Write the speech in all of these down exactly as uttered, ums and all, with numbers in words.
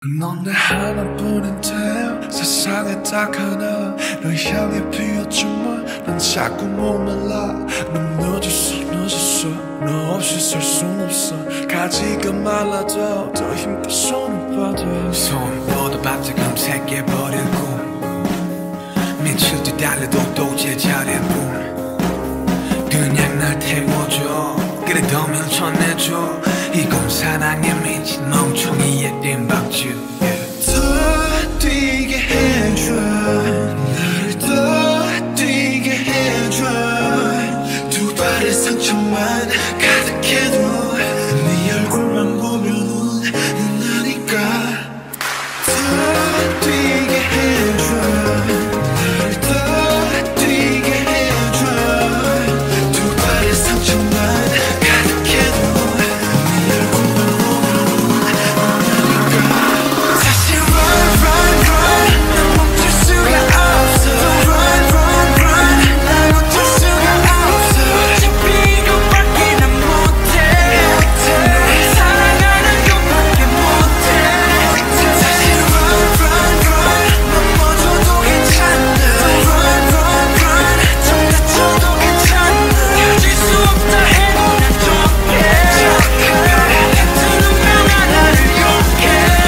넌 내 하나뿐인데 세상에 딱 하나 널 향해 피었지만 난 자꾸 목말라. 넌 늦었어 늦었어 너 없이 살 순 없어. 가지가 말라도 더 힘껏 손을 뻗어. 손 뻗어봤자 검색해버리고 며칠 뒤 달래도 또 제자리에 뿐. 그냥 날 태워줘 그래 더 밀쳐내줘. 이건 사랑에 미친 멍청이의 땜박질. 더 뛰게 해줘 나를 더 뛰게 해줘. 두 발의 상처만 가득해도 네 얼굴만 보면 나니까. 더 뛰게 해줘 나를 더 뛰게 해줘. 두 발의 상처만 가득해도 네 얼굴만 보면 나니까. 다시 run run run 난 멈출 수가 없어. run run run 날 놓칠 수가 없어. 어차피 이것밖에 난 못해. 널 사랑하는 것밖에 못해. 다시 run run run 넘어져도 괜찮아. run run run 좀 다쳐도 괜찮아. 가질 수 없다 해도 난 좋게. 같은 운명 하나를 욕해.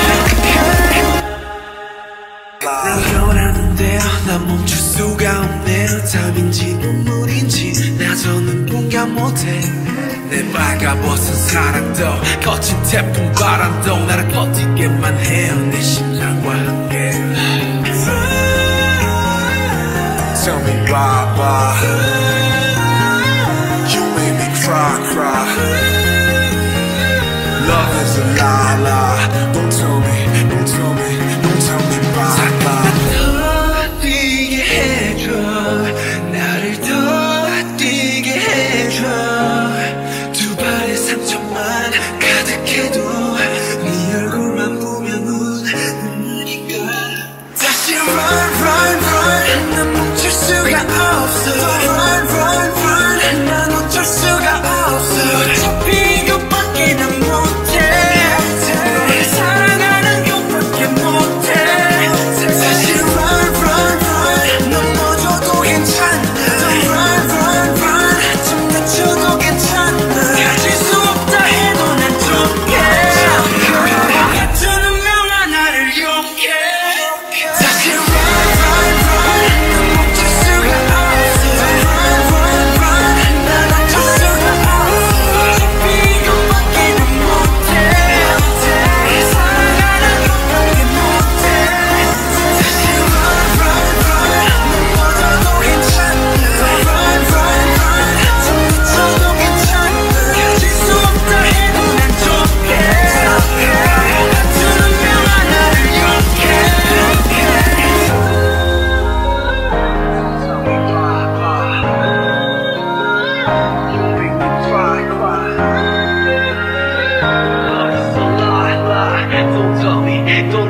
날 원하는데요 난 멈출 수가 없네요. 답인지 눈물인지 나서는 공감 못해. 내 발가벗은 사랑도 거친 태풍 바람도 나를 버티게만 해요. 내 심장과 함께. Tell me why, why you make me cry, cry. Love is a lie, lie. Don't tell me, don't tell me, don't tell me why, why. 더 뛰게 해줘 나를 더 뛰게 해줘. 두 발의 상처만 가득해도 네 얼굴만 보면 눈물이니까. 다시 run run run 난 멈출 수가 없어. run run run 난 어쩔 수가 없어. 어차피 이것밖에 난 못해. 널 사랑하는 것밖에 못해. 다시 run run run 넘어져도 괜찮아. run run run 좀 다쳐도 괜찮아. 가질 수 없다 해도 난 좋게. 같은 운명 하나를 욕해. 다시 run run run 난 멈출 수가 없어. run run run 난 어쩔 수가 없어. 어차피 이것밖에 난 못해. 널 사랑하는 것밖에 못해. 다시 run run run 넘어져도 괜찮아. run run run 좀 다쳐도 괜찮아. 가질 수 없다 해도 난 좋게. 같은 운명 하나를 욕해. Don't tell me, don't